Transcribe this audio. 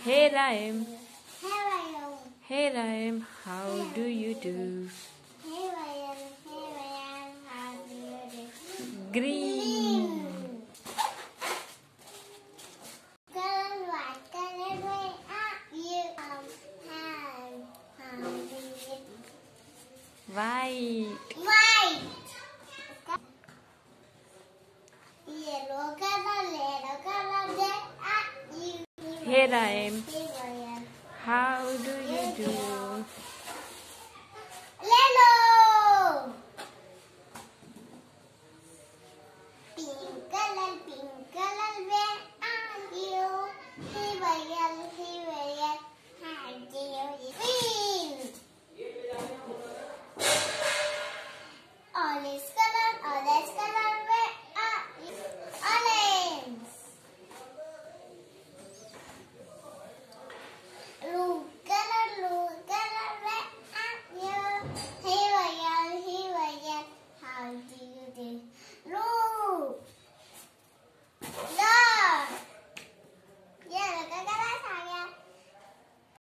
Here I am. Here I am. Here I am. How do you do? Here I am. Here I am. How do you do? Green. Color white, color red. You how do you do? White. White. Yellow color, yellow color red. You. Here I am. Here I am. How do you do? Yellow. Pink color red. You. Here I am.